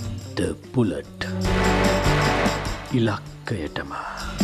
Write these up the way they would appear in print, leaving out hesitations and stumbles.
The Bullet ඉලක්කයටම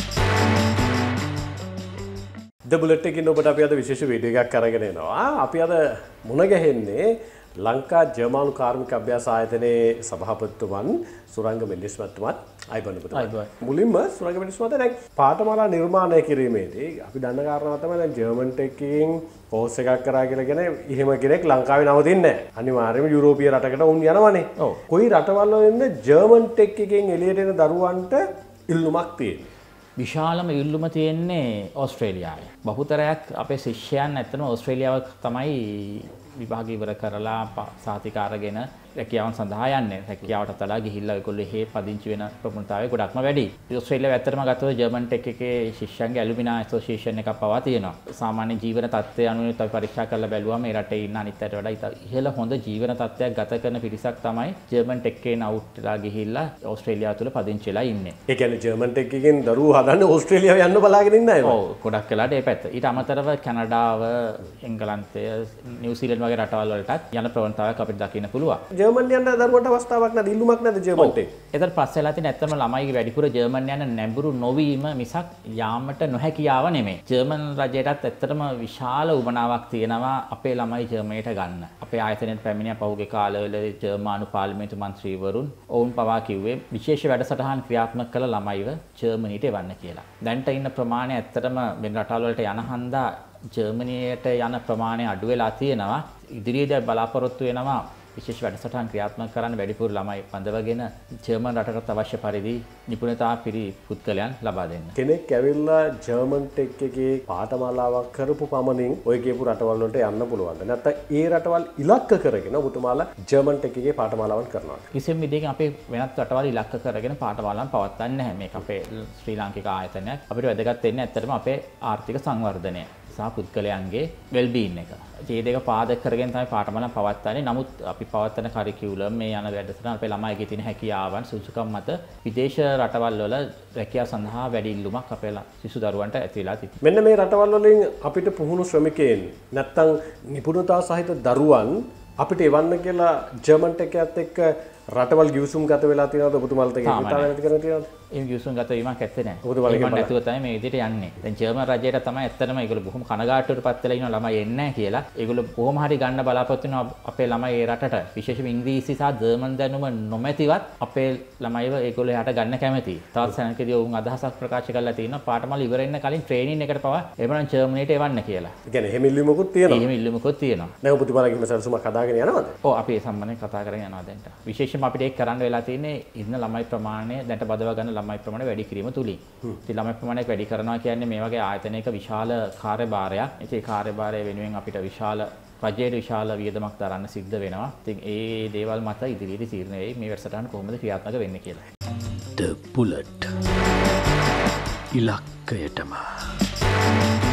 The Bullet එකකින් ඔබට අපි අද විශේෂ වීඩියෝ එකක් අරගෙන එනවා. අපි අද මුණ ගැහෙන්නේ ලංකා ජර්මන් කාර්මික අභ්‍යාස ආයතනයේ සභාපතිතුමන් සුරංග මෙන්ඩිස් මහත්මයාත් අයිබෝන් ඔබතුමා. මුලින්ම සුරංග මෙන්ඩිස් මහත්මයා දැන් පාඨමාලා නිර්මාණය කිරීමේදී අපි දන්න කාරණාව තමයි දැන් ජර්මන් ටෙක්කින් කෝස් එකක් කරා කියලාගෙන එහෙම කෙනෙක් ලංකාවේ නවතින්නේ නැහැ. අනිවාර්යයෙන්ම යුරෝපීය රටකට උන් යනවනේ. ඔව්. කොයි රටවල් වලින්ද ජර්මන් ටෙක් එකෙන් එළියට එන දරුවන්ට ඉල්ලුමක් තියෙන්නේ? විශාලම ඉල්ලුම තියෙන්නේ ඕස්ට්‍රේලියාවේ. බහුතරයක් අපේ ශිෂ්‍යයන් ඇත්තම ඕස්ට්‍රේලියාව තමයි විභාග ඉවර කරලා සාතික අරගෙන රැකියාවන් සඳහා යන්නේ. රැකියාවට තලා ගිහිල්ලා ඒගොල්ලෝ එහෙ පදිංචි වෙන ප්‍රවණතාවය ගොඩක්ම වැඩි. ඕස්ට්‍රේලියාව ඇත්තටම ගත්තොත් ජර්මන් ටෙක් එකේ ශිෂ්‍යයන්ගේ ඇලුමිනා ඇසෝසියේෂන් එකක් පවා තියෙනවා. සාමාන්‍ය ජීවන තත්ත්වය අනුව අපි පරීක්ෂා කරලා බැලුවා මේ රටේ ඉන්න අනිත් අයට වඩා ඉහළ හොඳ ජීවන තත්ත්වයක් ගත කරන පිරිසක් තමයි ජර්මන් ටෙක් එකෙන් අවුට් වෙලා ගිහිල්ලා ඕස්ට්‍රේලියාව තුල පදිංචි වෙලා ඉන්නේ. ඒ කියන්නේ ජර්මන් ටෙක් එකෙන් දරුවෝ හදන්නේ ඕස්ට්‍රේලියාව යන්න බලාගෙන ඉන්න අය. ඔව් ගොඩක් වෙලාට ඒ පැත්ත. ඊට අමතරව කැනඩාව, එංගලන්තය, නිව්සීලන්ත වගේ රටවල් වලටත් යන ප්‍රවණතාවයක් අපිට දකින්න පුළුවන්. ජර්මන් යන දරුවන්ට අවස්ථාවක් නැද, ඉල්ලුමක් නැද ජර්මන් ටෙක්? එතන පස්සෙලා තියෙන ඇත්තම ළමයිගේ වැඩිපුර ජර්මන් යන නැඹුරු නොවීම මිසක් යාමට නොහැකියාව නෙමෙයි. ජර්මන් රජයටත් ඇත්තටම විශාල උවමනාවක් තියෙනවා අපේ ළමයි ජර්මනියට ගන්න. අපේ ආයතනයේ පැමිණිය පහුගිය කාලවල ජර්මානු පාර්ලිමේන්තු මන්ත්‍රීවරුන් ඔවුන් පවා කිව්වේ විශේෂ වැඩසටහන් ක්‍රියාත්මක කළ ළමයිව ජර්මනියට එවන්න කියලා. දැන්ට ඉන්න ප්‍රමාණය ඇත්තටම වෙන රටවල් වලට යන හන්දා ජර්මනියට යන ප්‍රමාණය අඩු වෙලා තියෙනවා. ඉදිරියේදී බලාපොරොත්තු වෙනවා විශේෂ වැඩසටහන් ක්‍රියාත්මක කරන්න වැඩිපුර ළමයි බඳවගෙන ජර්මන් රටකට අවශ්‍ය පරිදි නිපුණතා පිරි පුද්ගලයන් ලබා දෙන්න. කෙනෙක් ඇවිල්ලා ජර්මන් ටෙක් එකේ පාඨමාලාවක් කරපු පමණින් ඔය කියපු රටවල් වලට යන්න පුළුවන්ද? නැත්නම් ඒ රටවල් ඉලක්ක කරගෙන ඔබතුමාලා ජර්මන් ටෙක් එකේ පාඨමාලාවන් කරනවාද? කිසිම විදිහකින් අපේ වෙනත් රටවල් ඉලක්ක කරගෙන පාඨමාලාවන් පවත්වන්නේ නැහැ. මේක අපේ ශ්‍රී ලාංකික ආයතනයක්. අපිට වැදගත් වෙන්නේ ඇත්තටම අපේ ආර්ථික සංවර්ධනය සහ පුද්ගලයන්ගේ වෙල්බීන් එක. මේ දෙක පාදක කරගෙන තමයි පාඨමාලා පවත්වන්නේ. නමුත් අපි පවත්වන කරිකියුලම් මේ යන වැඩසටහන අපේ ළමයිගේ තියෙන හැකියාවන් සුසුකම් මත විදේශ රටවල් වල රැකියාව සඳහා වැඩි ඉල්ලුමක් අපේ සිසු දරුවන්ට ඇති වෙලා තිබෙනවා. මෙන්න මේ රටවල් වලින් අපිට පුහුණු ශ්‍රමිකයන් නැත්තම් නිපුණතා සහිත දරුවන් අපිට එවන්න කියලා ජර්මන් ටෙක් එකත් එක්ක රටවල් ගිවිසුම් ගත වෙලා තියෙනවද? ඔබතුමාලට ඒක හිතාගෙන නැති කරගෙන තියෙනවද? ඒ ගිවිසුම් ගත වීමක් ඇත්තේ නැහැ. ඔබතුමාලගේ මම නැතුව තමයි මේ විදිහට යන්නේ. දැන් ජර්මන් රජයට තමයි ඇත්තටම ඒගොල්ලෝ බොහොම කනගාටුවටපත් වෙලා ඉන්න ළමයි එන්නේ නැහැ කියලා. ඒගොල්ලෝ කොහොම හරි ගන්න බලාපොරොත්තු වෙනවා අපේ ළමයි ඒ රටට. විශේෂයෙන්ම ඉංග්‍රීසි සහ ජර්මන් දැනුම නොමැතිවත් අපේ ළමයිව ඒගොල්ලෝ යට ගන්න කැමතියි. තවත් සැනකදී ඔවුන් අදහසක් ප්‍රකාශ කරලා තියෙනවා පාඨමාල ඉවර වෙන්න කලින් ට්‍රේනින් එකට පවා එවනම් ජර්මනියට එවන්න කියලා. ඒ කියන්නේ එහෙම ඉල්ලුමකුත් තියෙනවා. එහෙම ඉල්ලුමකුත් තියෙනවා. දැන් ඔබතුමාලගේ සැලසුමක් හදාගෙන යනවද? ඔව් අපි ඒ සම්බන්ධයෙන් කතා කරගෙන යනවා දැන්ට. විශේෂයෙන්ම අපිට ඒක කරන්න වෙලා තියෙන්නේ ඉන්න ළමයි ප්‍රමාණය දැන්ට බදවා ගන්න ළමයි ප්‍රමාණය වැඩි කිරීම තුලින්. ඉතින් ළමයි ප්‍රමාණයක් වැඩි කරනවා කියන්නේ මේ වගේ ආයතනයක විශාල කාර්යභාරයක්. ඒ කාර්යභාරය වෙනුවෙන් අපිට විශාල රජයේ විශාල වියදමක් දරන්න සිද්ධ වෙනවා. ඉතින් ඒ දේවල් මත ඉදිරියේදී තීරණය වෙයි මේ වැඩසටහන කොහොමද ක්‍රියාත්මක වෙන්නේ කියලා. The Bullet ඉලක්කයටම